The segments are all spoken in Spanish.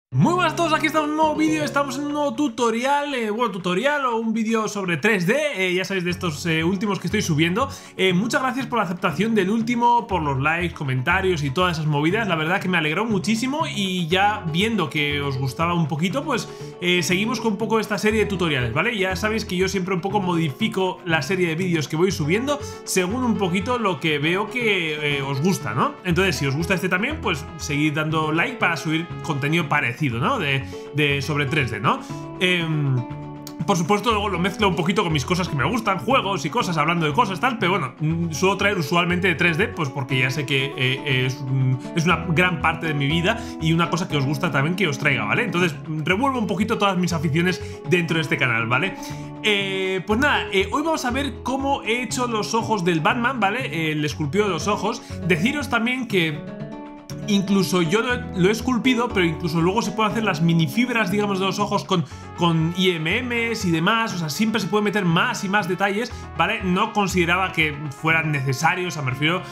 Muy buenas a todos, aquí está un nuevo vídeo, estamos en un nuevo tutorial, tutorial o un vídeo sobre 3D, ya sabéis de estos últimos que estoy subiendo. Muchas gracias por la aceptación del último, por los likes, comentarios y todas esas movidas, la verdad que me alegró muchísimo y ya viendo que os gustaba un poquito, pues seguimos con un poco esta serie de tutoriales, ¿vale? Ya sabéis que yo siempre un poco modifico la serie de vídeos que voy subiendo según un poquito lo que veo que os gusta, ¿no? Entonces, si os gusta este también, pues seguid dando like para subir contenido parecido, ¿no? Sobre 3D, ¿no? Por supuesto, luego lo mezclo un poquito con mis cosas que me gustan, juegos y cosas, hablando de cosas, tal, pero bueno, suelo traer usualmente de 3D, pues porque ya sé que es una gran parte de mi vida y una cosa que os gusta también que os traiga, ¿vale? Entonces, revuelvo un poquito todas mis aficiones dentro de este canal, ¿vale? Pues nada, hoy vamos a ver cómo he hecho los ojos del Batman, ¿vale? El esculpido de los ojos. Deciros también que incluso yo lo he esculpido, pero incluso luego se pueden hacer las minifibras, digamos, de los ojos con IMMs y demás. O sea, siempre se puede meter más y más detalles, ¿vale? No consideraba que fueran necesarios, o sea, me refiero,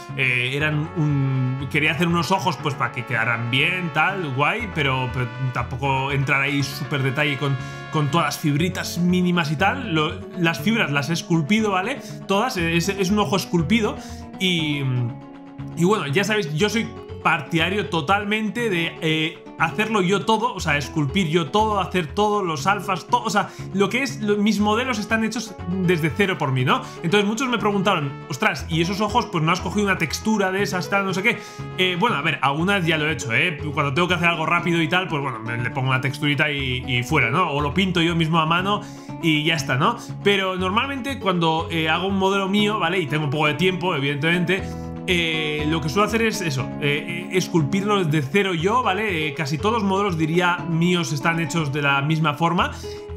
quería hacer unos ojos pues para que quedaran bien, tal, guay, pero tampoco entrar ahí súper detalle con todas las fibritas mínimas y tal. Las fibras las he esculpido, ¿vale? Todas, es un ojo esculpido y bueno, ya sabéis, yo soy partidario totalmente de hacerlo yo todo, o sea, esculpir yo todo, hacer todo, los alfas, todo, o sea, lo que es, mis modelos están hechos desde cero por mí, ¿no? Entonces muchos me preguntaron, ostras, ¿y esos ojos pues no has cogido una textura de esas, tal, no sé qué? Bueno, a ver, algunas ya lo he hecho, cuando tengo que hacer algo rápido y tal, pues bueno, le pongo una texturita y fuera, ¿no? O lo pinto yo mismo a mano y ya está, ¿no? Pero normalmente cuando hago un modelo mío, ¿vale? Y tengo un poco de tiempo, evidentemente, lo que suelo hacer es eso, esculpirlo desde cero yo, ¿vale? Casi todos los modelos, diría, míos están hechos de la misma forma.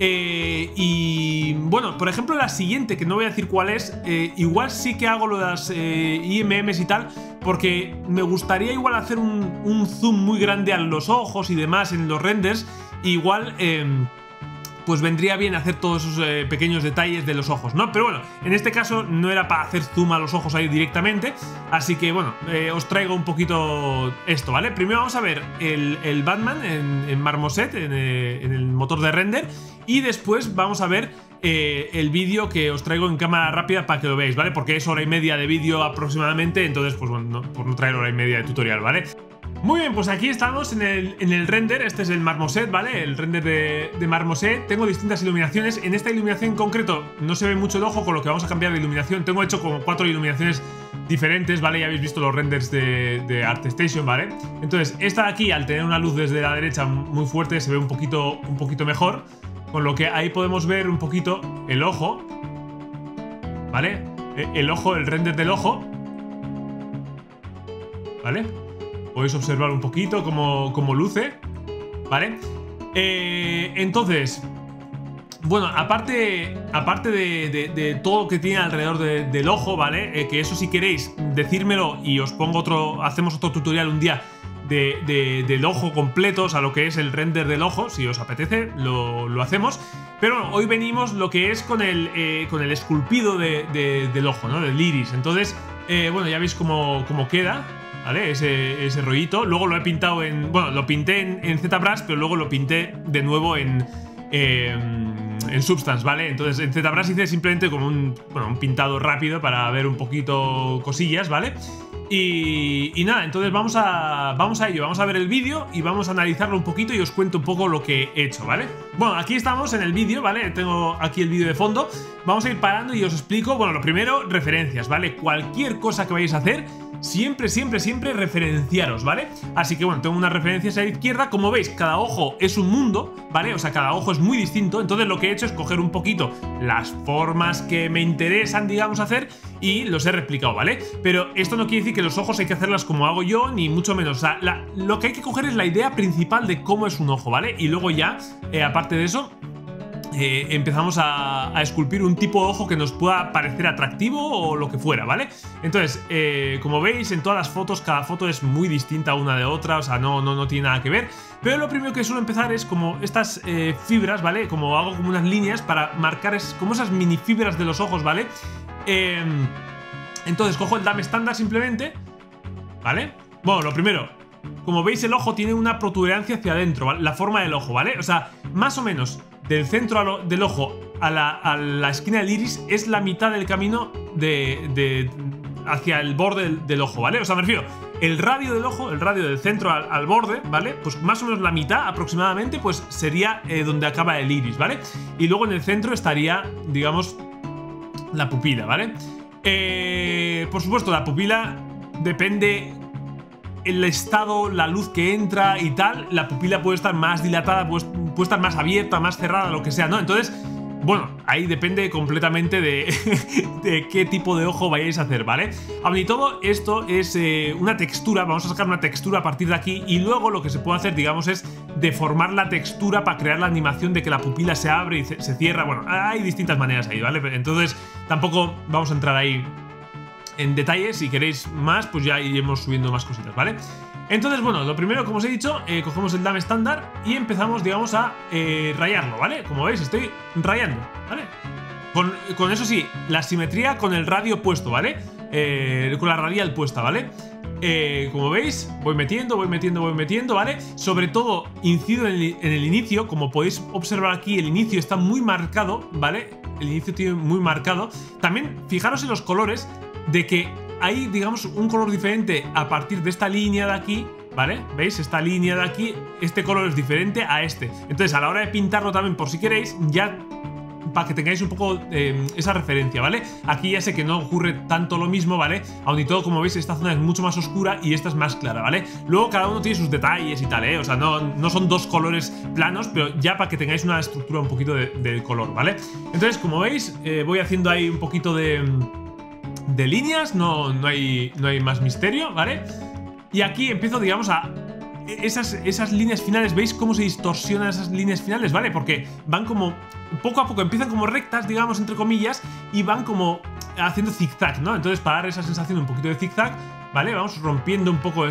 Y bueno, por ejemplo, la siguiente, que no voy a decir cuál es, igual sí que hago lo de las IMMs y tal, porque me gustaría igual hacer un zoom muy grande a los ojos y demás en los renders. Igual pues vendría bien hacer todos esos pequeños detalles de los ojos, ¿no? Pero bueno, en este caso no era para hacer zoom a los ojos ahí directamente, así que bueno, os traigo un poquito esto, ¿vale? Primero vamos a ver el Batman en Marmoset, en el motor de render, y después vamos a ver el vídeo que os traigo en cámara rápida para que lo veáis, ¿vale? Porque es hora y media de vídeo aproximadamente, entonces pues bueno, por no traer hora y media de tutorial, ¿vale? Muy bien, pues aquí estamos en el render. Este es el Marmoset, ¿vale? El render de Marmoset. Tengo distintas iluminaciones. En esta iluminación en concreto no se ve mucho el ojo, con lo que vamos a cambiar de iluminación. Tengo hecho como 4 iluminaciones diferentes, ¿vale? Ya habéis visto los renders de ArtStation, ¿vale? Entonces, esta de aquí, al tener una luz desde la derecha muy fuerte, se ve un poquito mejor. Con lo que ahí podemos ver un poquito el ojo, ¿vale? El ojo, el render del ojo, ¿vale? Podéis observar un poquito cómo luce, ¿vale? Entonces, bueno, aparte de todo lo que tiene alrededor del ojo, ¿vale? Que eso, si queréis, decírmelo y os pongo hacemos otro tutorial un día del ojo completo, o sea, lo que es el render del ojo. Si os apetece, lo hacemos. Pero bueno, hoy venimos lo que es con el esculpido del ojo, ¿no? Del iris. Entonces, bueno, ya veis cómo queda, ¿vale? Ese rollito. Luego lo he pintado bueno, lo pinté en ZBrush, pero luego lo pinté de nuevo en Substance, ¿vale? Entonces en ZBrush hice simplemente como un pintado rápido para ver un poquito cosillas, ¿vale? Y nada, entonces vamos a ello, vamos a ver el vídeo y vamos a analizarlo un poquito y os cuento un poco lo que he hecho, ¿vale? Bueno, aquí estamos en el vídeo, ¿vale? Tengo aquí el vídeo de fondo. Vamos a ir parando y os explico, bueno, lo primero, referencias, ¿vale? Cualquier cosa que vayáis a hacer, siempre referenciaros, ¿vale? Así que bueno, tengo unas referencias a la izquierda. Como veis, cada ojo es un mundo, ¿vale? O sea, cada ojo es muy distinto. Entonces lo que he hecho es coger un poquito las formas que me interesan, digamos, hacer, y los he replicado, ¿vale? Pero esto no quiere decir que los ojos hay que hacerlas como hago yo, ni mucho menos. O sea, lo que hay que coger es la idea principal de cómo es un ojo, ¿vale? Y luego ya, aparte de eso, empezamos a esculpir un tipo de ojo que nos pueda parecer atractivo o lo que fuera, ¿vale? Entonces, como veis en todas las fotos, cada foto es muy distinta una de otra, o sea, no tiene nada que ver. Pero lo primero que suelo empezar es como estas fibras, ¿vale? Como hago como unas líneas para marcar como esas mini fibras de los ojos, ¿vale? Entonces cojo el dame estándar simplemente, ¿vale? Bueno, lo primero, como veis, el ojo tiene una protuberancia hacia adentro, ¿vale? La forma del ojo, ¿vale? O sea, más o menos del centro del ojo a la esquina del iris es la mitad del camino hacia el borde del ojo, ¿vale? O sea, me refiero, el radio del ojo, el radio del centro al borde, ¿vale? Pues más o menos la mitad aproximadamente, pues sería donde acaba el iris, ¿vale? Y luego en el centro estaría, digamos, la pupila, ¿vale? Por supuesto, la pupila depende el estado, la luz que entra y tal. La pupila puede estar más dilatada, puede estar más abierta, más cerrada, lo que sea, ¿no? Entonces, bueno, ahí depende completamente de qué tipo de ojo vayáis a hacer, ¿vale? Aún y todo, esto es una textura. Vamos a sacar una textura a partir de aquí y luego lo que se puede hacer, digamos, es deformar la textura para crear la animación de que la pupila se abre y se cierra. Bueno, hay distintas maneras ahí, ¿vale? Entonces, tampoco vamos a entrar ahí en detalles. Si queréis más, pues ya iremos subiendo más cositas, ¿vale? Entonces, bueno, lo primero, como os he dicho, cogemos el dam estándar y empezamos, digamos, a rayarlo, ¿vale? Como veis, estoy rayando, ¿vale? Con eso sí, la simetría con el radio puesto, ¿vale? Con la radial puesta, ¿vale? Como veis, voy metiendo, ¿vale? Sobre todo, incido en el inicio. Como podéis observar aquí, el inicio está muy marcado, ¿vale? El inicio tiene muy marcado. También, fijaros en los colores, de que hay, digamos, un color diferente a partir de esta línea de aquí, ¿vale? ¿Veis? Esta línea de aquí, este color es diferente a este. Entonces, a la hora de pintarlo también, por si queréis, ya para que tengáis un poco esa referencia, ¿vale? Aquí ya sé que no ocurre tanto lo mismo, ¿vale? Aun y todo, como veis, esta zona es mucho más oscura y esta es más clara, ¿vale? Luego cada uno tiene sus detalles y tal, ¿eh? O sea, no son dos colores planos, pero ya para que tengáis una estructura un poquito del color, ¿vale? Entonces, como veis, voy haciendo ahí un poquito de líneas, no hay más misterio, ¿vale? Y aquí empiezo, digamos, a esas líneas finales. ¿Veis cómo se distorsionan esas líneas finales? ¿Vale? Porque van como poco a poco, empiezan como rectas, digamos, entre comillas, y van como haciendo zigzag, ¿no? Entonces, para dar esa sensación un poquito de zigzag, ¿vale? Vamos rompiendo un poco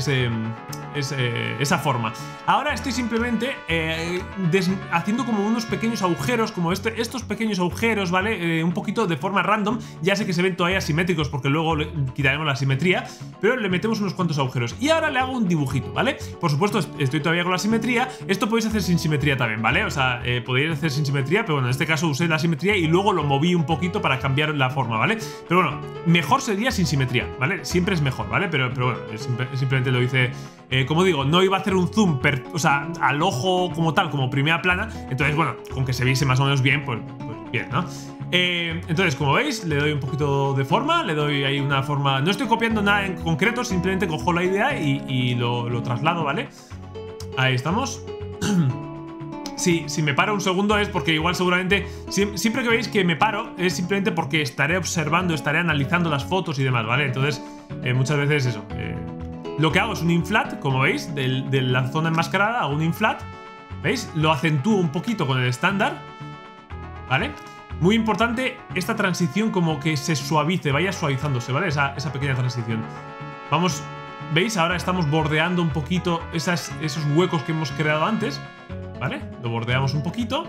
esa forma. Ahora estoy simplemente haciendo como unos pequeños agujeros, como estos pequeños agujeros, ¿vale? Un poquito de forma random. Ya sé que se ven todavía asimétricos porque luego le quitaremos la simetría, pero le metemos unos cuantos agujeros. Y ahora le hago un dibujito, ¿vale? Por supuesto, estoy todavía con la simetría. Esto podéis hacer sin simetría también, ¿vale? O sea, podéis hacer sin simetría, pero bueno, en este caso usé la simetría y luego lo moví un poquito para cambiar la forma, ¿vale? Pero bueno, mejor sería sin simetría, ¿vale? Siempre es mejor, ¿vale? Pero bueno, simplemente lo hice, como digo, no iba a hacer un zoom, o sea, al ojo como tal, como primera plana. Entonces, bueno, con que se viese más o menos bien, pues bien, ¿no? Entonces, como veis, le doy un poquito de forma, le doy ahí una forma. No estoy copiando nada en concreto, simplemente cojo la idea y lo traslado, ¿vale? Ahí estamos. Sí, si me paro un segundo es porque igual seguramente siempre que veis que me paro es simplemente porque estaré observando, estaré analizando las fotos y demás, ¿vale? Entonces, muchas veces eso. Lo que hago es un inflat, como veis, de la zona enmascarada, hago un inflat, ¿veis? Lo acentúo un poquito con el estándar, ¿vale? Muy importante esta transición, como que se suavice, vaya suavizándose, ¿vale? Esa pequeña transición. Vamos, ¿veis? Ahora estamos bordeando un poquito esos huecos que hemos creado antes, ¿vale? Lo bordeamos un poquito.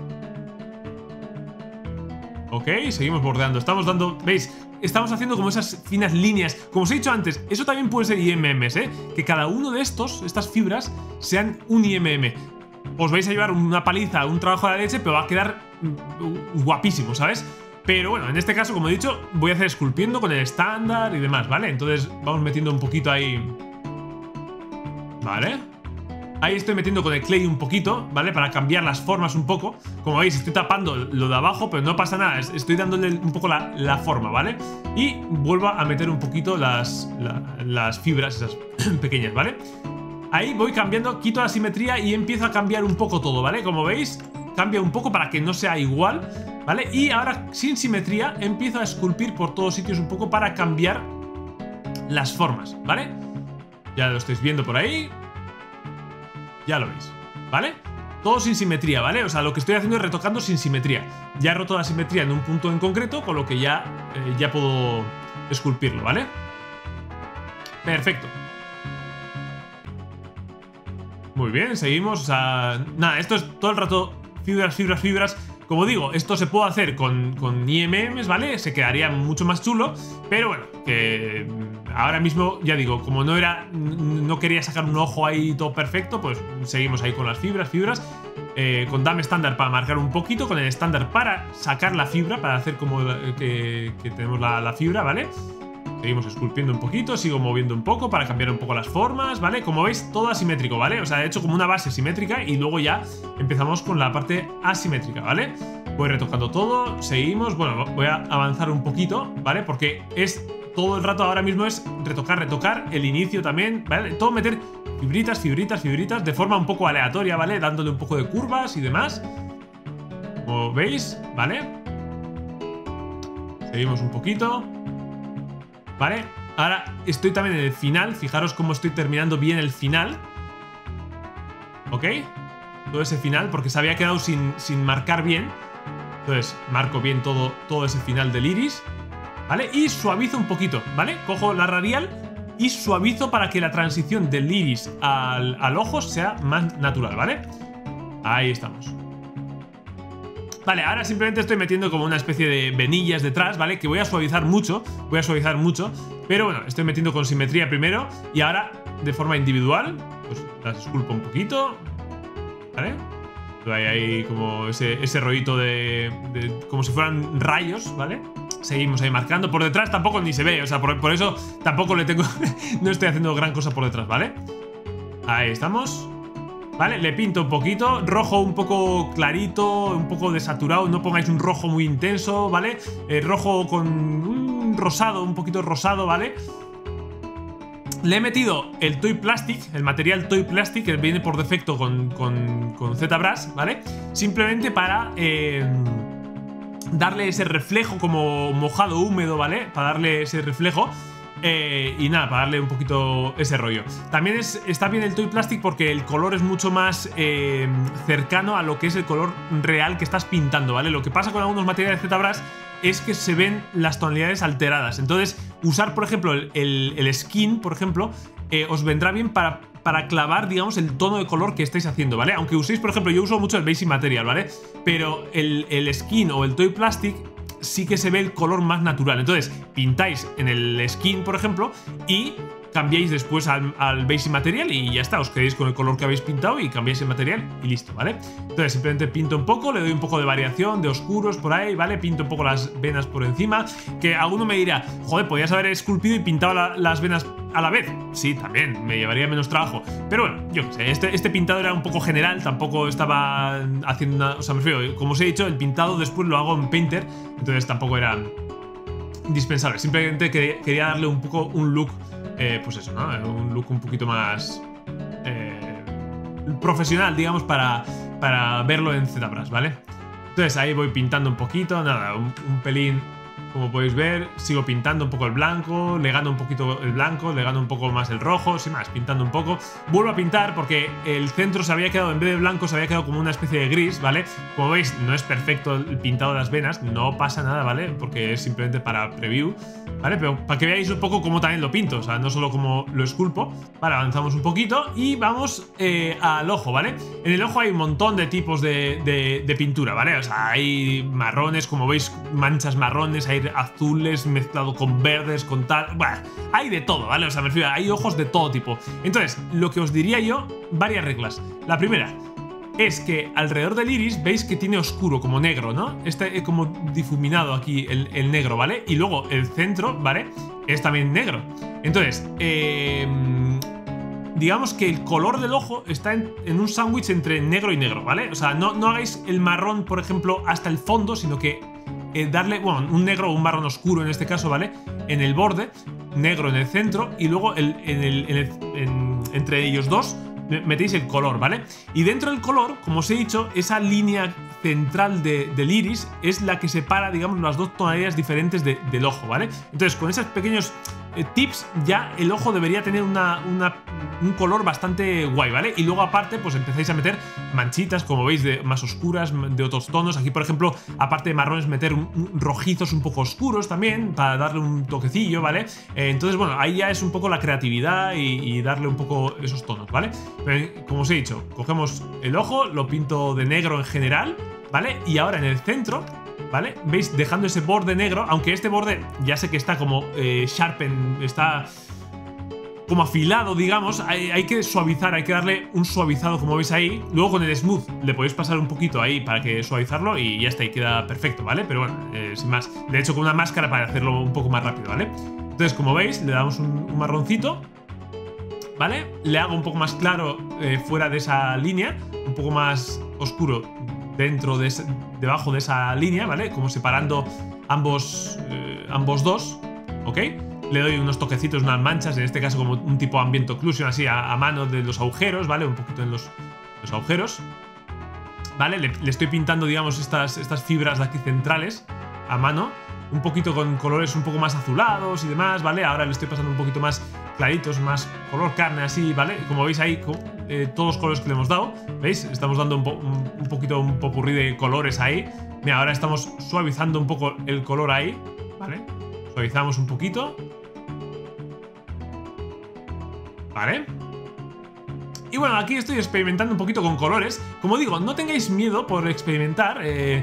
Ok, seguimos bordeando. Estamos dando, ¿veis? Estamos haciendo como esas finas líneas. Como os he dicho antes, eso también puede ser IMMs, ¿eh? Que cada uno de estas fibras sean un IMM. Os vais a llevar una paliza, un trabajo de la leche, pero va a quedar guapísimo, ¿sabes? Pero bueno, en este caso, como he dicho, voy a hacer esculpiendo con el estándar y demás, ¿vale? Entonces vamos metiendo un poquito ahí, ¿vale? Ahí estoy metiendo con el clay un poquito, ¿vale? Para cambiar las formas un poco. Como veis, estoy tapando lo de abajo, pero no pasa nada. Estoy dándole un poco la forma, ¿vale? Y vuelvo a meter un poquito las fibras esas pequeñas, ¿vale? Ahí voy cambiando, quito la simetría y empiezo a cambiar un poco todo, ¿vale? Como veis, cambia un poco para que no sea igual, ¿vale? Y ahora, sin simetría, empiezo a esculpir por todos sitios un poco para cambiar las formas, ¿vale? Ya lo estáis viendo por ahí. Ya lo veis, ¿vale? Todo sin simetría, ¿vale? O sea, lo que estoy haciendo es retocando sin simetría. Ya he roto la simetría en un punto en concreto, con lo que ya puedo esculpirlo, ¿vale? Perfecto. Muy bien, seguimos. O sea, nada, esto es todo el rato fibras. Como digo, esto se puede hacer con IMMs, ¿vale? Se quedaría mucho más chulo, pero bueno, que ahora mismo, ya digo, como no quería sacar un ojo ahí todo perfecto, pues seguimos ahí con las fibras. Con dame estándar para marcar un poquito, con el estándar para sacar la fibra, para hacer como que tenemos la fibra, ¿vale? Seguimos esculpiendo un poquito, sigo moviendo un poco para cambiar un poco las formas, ¿vale? Como veis, todo asimétrico, ¿vale? O sea, he hecho como una base simétrica y luego ya empezamos con la parte asimétrica, ¿vale? Voy retocando todo, seguimos. Bueno, voy a avanzar un poquito, ¿vale? Porque es todo el rato ahora mismo es retocar, el inicio también, ¿vale? Todo meter fibritas de forma un poco aleatoria, ¿vale? Dándole un poco de curvas y demás. Como veis, ¿vale? Seguimos un poquito. ¿Vale? Ahora estoy también en el final. Fijaros cómo estoy terminando bien el final. ¿Ok? Todo ese final, porque se había quedado sin marcar bien. Entonces marco bien todo ese final del iris, ¿vale? Y suavizo un poquito, ¿vale? Cojo la radial y suavizo para que la transición del iris al ojo sea más natural, ¿vale? Ahí estamos. Vale, ahora simplemente estoy metiendo como una especie de venillas detrás, ¿vale? Que voy a suavizar mucho, pero bueno, estoy metiendo con simetría primero y ahora de forma individual, pues las esculpo un poquito, ¿vale? Hay ahí como ese rollito de como si fueran rayos, ¿vale? Seguimos ahí marcando. Por detrás tampoco ni se ve, o sea, por eso tampoco le tengo no estoy haciendo gran cosa por detrás, ¿vale? Ahí estamos. ¿Vale? Le pinto un poquito, rojo un poco clarito, un poco desaturado, no pongáis un rojo muy intenso, ¿vale? Rojo con un rosado, un poquito rosado, ¿vale? Le he metido el Toy Plastic, el material Toy Plastic, que viene por defecto con ZBrush, ¿vale? Simplemente para darle ese reflejo como mojado, húmedo, ¿vale? Para darle ese reflejo. Y nada, para darle un poquito ese rollo. También está bien el Toy Plastic porque el color es mucho más cercano a lo que es el color real que estás pintando, ¿vale? Lo que pasa con algunos materiales de ZBrush es que se ven las tonalidades alteradas. Entonces, usar, por ejemplo, el skin, por ejemplo, os vendrá bien para clavar, digamos, el tono de color que estáis haciendo, ¿vale? Aunque uséis, por ejemplo, yo uso mucho el Basic Material, ¿vale? Pero el skin o el Toy Plastic sí que se ve el color más natural. Entonces, pintáis en el skin, por ejemplo, y cambiáis después al Basic Material y ya está, os quedéis con el color que habéis pintado y cambiáis el material y listo, ¿vale? Entonces simplemente pinto un poco, le doy un poco de variación, de oscuros por ahí, ¿vale? Pinto un poco las venas por encima, que alguno me dirá, joder, podías haber esculpido y pintado las venas a la vez. Sí, también, me llevaría menos trabajo. Pero bueno, yo qué sé, este pintado era un poco general, tampoco estaba haciendo una... O sea, me refiero, como os he dicho, el pintado después lo hago en Painter, entonces tampoco era indispensable. Simplemente quería darle un poco un look, pues eso, ¿no? Un look un poquito más profesional, digamos, para verlo en ZBrush, ¿vale? Entonces ahí voy pintando un poquito, nada, un pelín. Como podéis ver, sigo pintando un poco el blanco, le gano un poquito el blanco, le gano un poco más el rojo, sin más, pintando un poco. Vuelvo a pintar porque el centro se había quedado, en vez de blanco, se había quedado como una especie de gris, ¿vale? Como veis, no es perfecto el pintado de las venas, no pasa nada, ¿vale? Porque es simplemente para preview, ¿vale? Pero para que veáis un poco cómo también lo pinto, o sea, no solo cómo lo esculpo. Vale, avanzamos un poquito y vamos al ojo, ¿vale? En el ojo hay un montón de tipos de pintura, ¿vale? O sea, hay marrones, como veis, manchas marrones, hay azules mezclado con verdes, con tal... Bueno, hay de todo, ¿vale? O sea, me refiero, hay ojos de todo tipo. Entonces, lo que os diría yo, varias reglas. La primera es que alrededor del iris veis que tiene oscuro, como negro, ¿no? Este como difuminado aquí, el negro, ¿vale? Y luego el centro, ¿vale? Es también negro. Entonces, digamos que el color del ojo está en un sándwich entre negro y negro, ¿vale? O sea, no hagáis el marrón, por ejemplo, hasta el fondo, sino que darle, bueno, un negro o un marrón oscuro en este caso, ¿vale? En el borde, negro en el centro y luego entre ellos dos metéis el color, ¿vale? Y dentro del color, como os he dicho, esa línea central del iris es la que separa, digamos, las dos tonalidades diferentes del ojo, ¿vale? Entonces, con esos pequeños tips, ya el ojo debería tener un color bastante guay, ¿vale? Y luego aparte, pues empezáis a meter manchitas, como veis, más oscuras, de otros tonos. Aquí, por ejemplo, aparte de marrones, meter rojizos un poco oscuros también, para darle un toquecillo, ¿vale? Entonces, bueno, ahí ya es un poco la creatividad y darle un poco esos tonos, ¿vale? Pero, como os he dicho, cogemos el ojo, lo pinto de negro en general, ¿vale? Y ahora en el centro ¿vale? ¿Veis? Dejando ese borde negro, aunque este borde ya sé que está como sharpen, está como afilado, digamos. Hay que suavizar, hay que darle un suavizado, como veis ahí. Luego con el smooth le podéis pasar un poquito ahí para que suavizarlo y ya está, y queda perfecto, ¿vale? Pero bueno, sin más. De hecho, con una máscara para hacerlo un poco más rápido, ¿vale? Entonces, como veis, le damos un marroncito, ¿vale? Le hago un poco más claro fuera de esa línea, un poco más oscuro dentro de debajo de esa línea, ¿vale? Como separando ambos dos, ¿ok? Le doy unos toquecitos, unas manchas, en este caso como un tipo ambient occlusion, así a mano de los agujeros, ¿vale? Un poquito en los agujeros, ¿vale? Le estoy pintando, digamos, estas fibras de aquí centrales a mano, un poquito con colores un poco más azulados y demás, ¿vale? Ahora le estoy pasando un poquito más claritos, más color carne así, ¿vale? Como veis ahí, todos los colores que le hemos dado, ¿veis? Estamos dando un poquito, un popurrí de colores ahí. Mira, ahora estamos suavizando un poco el color ahí, ¿vale? Suavizamos un poquito, ¿vale? Y bueno, aquí estoy experimentando un poquito con colores. Como digo, no tengáis miedo por experimentar.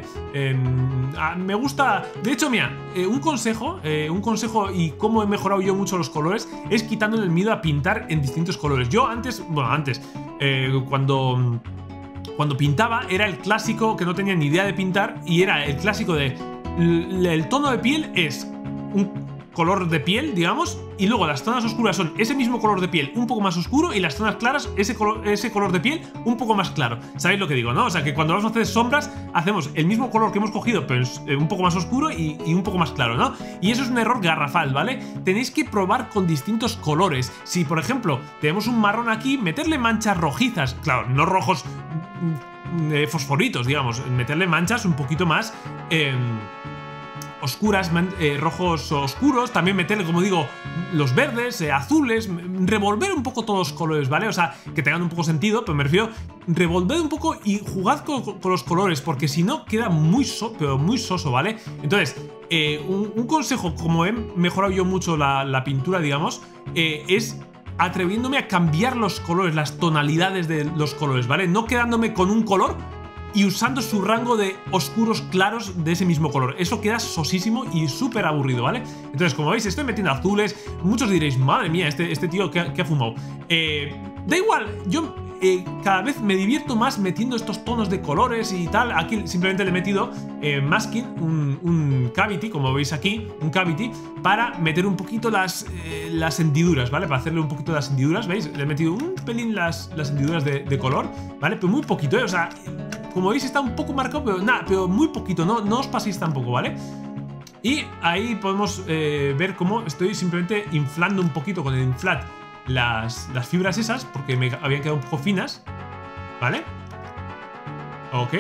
Me gusta... De hecho, mira, un consejo y cómo he mejorado yo mucho los colores es quitándole el miedo a pintar en distintos colores. Yo antes, cuando pintaba era el clásico que no tenía ni idea de pintar y era el clásico de... El tono de piel es un color de piel, digamos, y luego las zonas oscuras son ese mismo color de piel un poco más oscuro y las zonas claras ese color de piel un poco más claro. ¿Sabéis lo que digo, no? O sea, que cuando vamos a hacer sombras hacemos el mismo color que hemos cogido pero un poco más oscuro y un poco más claro, ¿no? Y eso es un error garrafal, ¿vale? Tenéis que probar con distintos colores. Si, por ejemplo, tenemos un marrón aquí, meterle manchas rojizas, claro, no rojos fosforitos, digamos, meterle manchas un poquito más... oscuras, rojos oscuros, también meterle, como digo, los verdes, azules, revolver un poco todos los colores, ¿vale? O sea, que tengan un poco sentido, pero me refiero, revolver un poco y jugad con los colores, porque si no queda muy soso, ¿vale? Entonces, un consejo, como he mejorado yo mucho la pintura, digamos, es atreviéndome a cambiar los colores, las tonalidades de los colores, ¿vale? No quedándome con un color y usando su rango de oscuros claros de ese mismo color. Eso queda sosísimo y súper aburrido, ¿vale? Entonces, como veis, estoy metiendo azules. Muchos diréis, madre mía, este tío que ha fumado. Da igual, yo cada vez me divierto más metiendo estos tonos de colores y tal. Aquí simplemente le he metido masking, un cavity, como veis aquí, un cavity, para meter un poquito las hendiduras, ¿vale? Para hacerle un poquito las hendiduras, ¿veis? Le he metido un pelín las hendiduras de color, ¿vale? Pero muy poquito, ¿eh? O sea... Como veis está un poco marcado, pero nada, pero muy poquito, no os paséis tampoco, ¿vale? Y ahí podemos ver cómo estoy simplemente inflando un poquito con el inflat las fibras esas, porque me habían quedado un poco finas, ¿vale? Ok.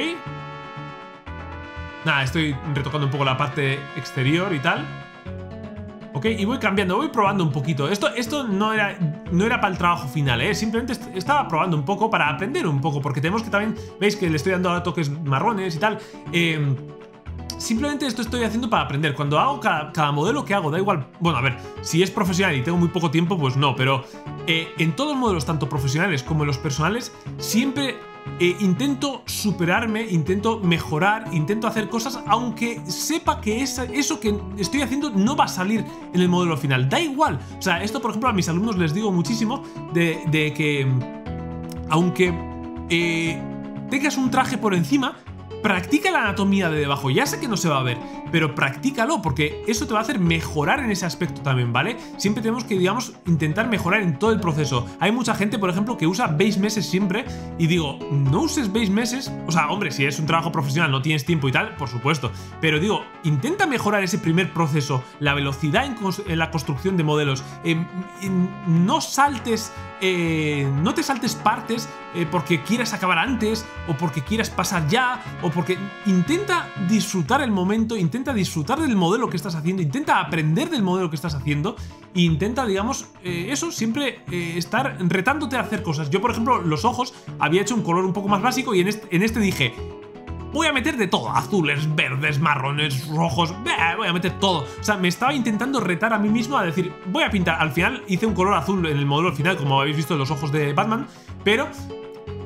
Nada, estoy retocando un poco la parte exterior y tal. Ok, y voy cambiando, voy probando un poquito. Esto no era para el trabajo final, ¿eh? Simplemente estaba probando un poco para aprender un poco, porque tenemos que también... Veis que le estoy dando ahora toques marrones y tal. Simplemente esto estoy haciendo para aprender. Cuando hago cada modelo que hago, da igual... Bueno, a ver, si es profesional y tengo muy poco tiempo, pues no. Pero en todos los modelos, tanto profesionales como en los personales, siempre... intento superarme, intento mejorar, intento hacer cosas, aunque sepa que eso que estoy haciendo no va a salir en el modelo final. Da igual. O sea, esto, por ejemplo, a mis alumnos les digo muchísimo de que aunque tengas un traje por encima, practica la anatomía de debajo. Ya sé que no se va a ver, pero practícalo, porque eso te va a hacer mejorar en ese aspecto también, ¿vale? Siempre tenemos que, digamos, intentar mejorar en todo el proceso. Hay mucha gente, por ejemplo, que usa base meses siempre, y digo, no uses base meses. O sea, hombre, si es un trabajo profesional, no tienes tiempo y tal, por supuesto, pero digo, intenta mejorar ese primer proceso, la velocidad en la construcción de modelos. No saltes... no te saltes partes porque quieras acabar antes, o porque quieras pasar ya, o porque... Intenta disfrutar el momento, intenta disfrutar del modelo que estás haciendo, intenta aprender del modelo que estás haciendo, e intenta, digamos, eso, siempre estar retándote a hacer cosas. Yo, por ejemplo, los ojos había hecho un color un poco más básico, y en este dije... Voy a meter de todo, azules, verdes, marrones, rojos, voy a meter todo. O sea, me estaba intentando retar a mí mismo a decir, voy a pintar. Al final hice un color azul en el modelo final, como habéis visto en los ojos de Batman, pero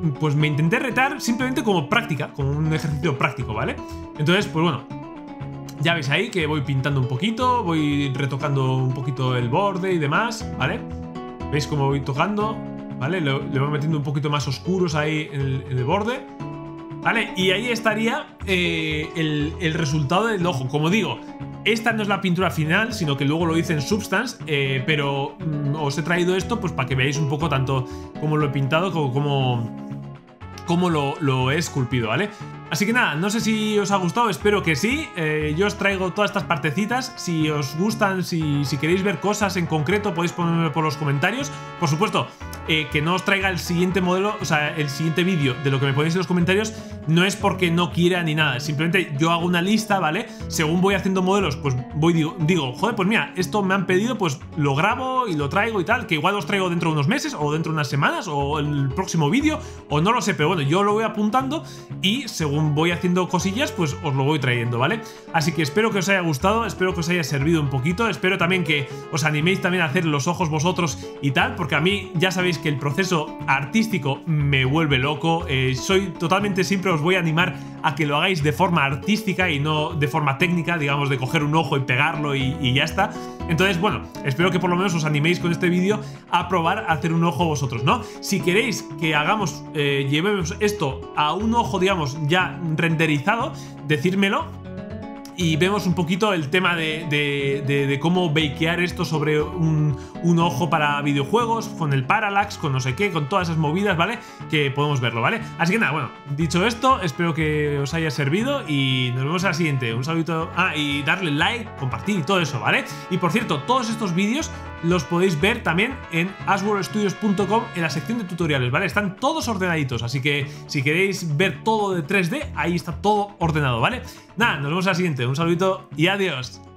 pues me intenté retar simplemente como práctica, como un ejercicio práctico, ¿vale? Entonces, pues bueno, ya veis ahí que voy pintando un poquito, voy retocando un poquito el borde y demás, ¿vale? ¿Veis cómo voy tocando? ¿Vale? Le voy metiendo un poquito más oscuros ahí en el borde, ¿vale? Y ahí estaría el resultado del ojo. Como digo, esta no es la pintura final, sino que luego lo hice en Substance, pero os he traído esto pues para que veáis un poco tanto cómo lo he pintado como lo he esculpido, ¿vale? Así que nada, no sé si os ha gustado, espero que sí. Yo os traigo todas estas partecitas. Si os gustan, si queréis ver cosas en concreto, podéis ponérmelo por los comentarios. Por supuesto, que no os traiga el siguiente modelo, o sea, el siguiente vídeo de lo que me ponéis en los comentarios, no es porque no quiera ni nada. Simplemente yo hago una lista, ¿vale? Según voy haciendo modelos, pues digo, joder, pues mira, esto me han pedido, pues lo grabo y lo traigo y tal, que igual os traigo dentro de unos meses, o dentro de unas semanas, o el próximo vídeo, o no lo sé, pero bueno, yo lo voy apuntando y según voy haciendo cosillas, pues os lo voy trayendo, ¿vale? Así que espero que os haya gustado, espero que os haya servido un poquito, espero también que os animéis también a hacer los ojos vosotros y tal, porque a mí ya sabéis que el proceso artístico me vuelve loco. Siempre os voy a animar a que lo hagáis de forma artística y no de forma técnica, digamos, de coger un ojo y pegarlo y ya está. Entonces, bueno, espero que por lo menos os animéis con este vídeo a probar a hacer un ojo vosotros, ¿no? Si queréis que hagamos, llevemos esto a un ojo, digamos, ya renderizado, decírmelo. Y vemos un poquito el tema de cómo bakear esto sobre un ojo para videojuegos, con el parallax, con no sé qué, con todas esas movidas, ¿vale? Que podemos verlo, ¿vale? Así que nada, bueno, dicho esto, espero que os haya servido y nos vemos a la siguiente. Un saludito, y darle like, compartir y todo eso, ¿vale? Y por cierto, todos estos vídeos los podéis ver también en asworldstudios.com en la sección de tutoriales, ¿vale? Están todos ordenaditos, así que si queréis ver todo de 3D, ahí está todo ordenado, ¿vale? Nada, nos vemos a la siguiente, un saludito y adiós.